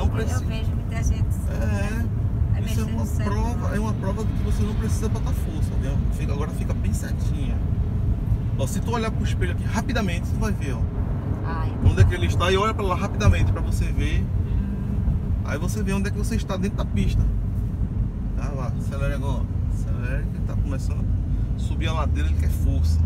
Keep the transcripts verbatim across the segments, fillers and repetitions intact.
não precisa. Eu vejo muita gente. É, Vai isso é mexer uma no celular. prova, é uma prova de que você não precisa botar força, entendeu? Fica, agora fica bem certinha. Ó, se tu olhar pro espelho aqui rapidamente, tu vai ver, ó. Ai, Onde é que ele está e olha pra lá rapidamente pra você ver. Aí você vê onde é que você está dentro da pista. Tá lá, acelere agora. Acelere que ele tá começando a subir a ladeira, ele quer força.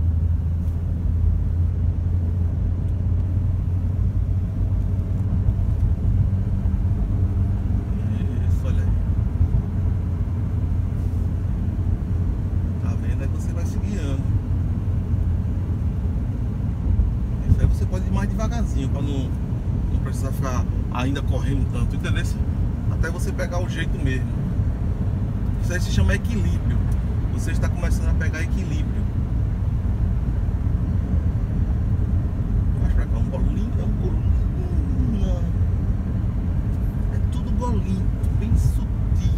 Isso, olha aí. Tá vendo? Aí você vai se guiando. Isso aí você pode ir mais devagarzinho pra não, não precisar ficar ainda correndo tanto, entendeu? Até você pegar o jeito mesmo. Isso aí se chama equilíbrio. Você está começando a pegar equilíbrio. Mais pra cá, um golinho, é um golinho. Não. É tudo golinho, bem sutil.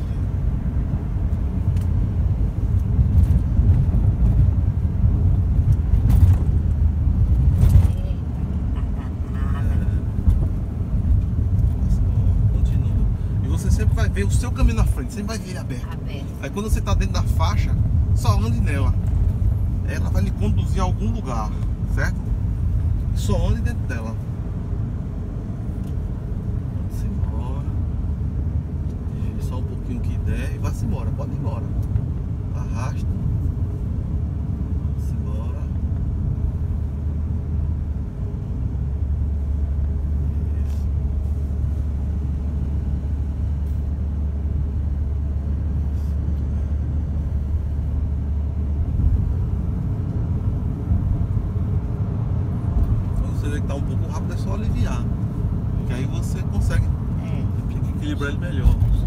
Você sempre vai ver o seu caminho na frente, sempre vai ver ele aberto. aberto. Aí quando você está dentro da faixa, só ande nela. Ela vai lhe conduzir a algum lugar, certo? Só ande dentro dela. Vá-se embora. Gire só um pouquinho que der e vá-se embora. Pode ir embora. Arrasta. Vá-se embora. Ele tá um pouco rápido, é só aliviar, porque aí você consegue É. equilibrar ele melhor.